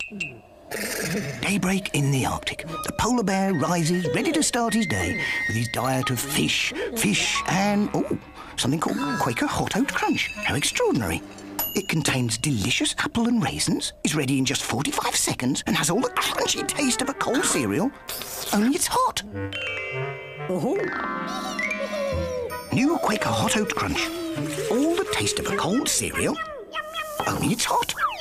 Daybreak in the Arctic. The polar bear rises ready to start his day with his diet of fish, and, something called Quaker Hot Oat Crunch. How extraordinary. It contains delicious apple and raisins, is ready in just 45 seconds, and has all the crunchy taste of a cold cereal, only it's hot. New Quaker Hot Oat Crunch. All the taste of a cold cereal, only it's hot.